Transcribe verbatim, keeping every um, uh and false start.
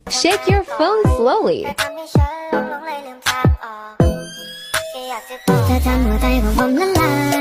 Shake your phone slowly. เธอทำหัวใจของผมละลาย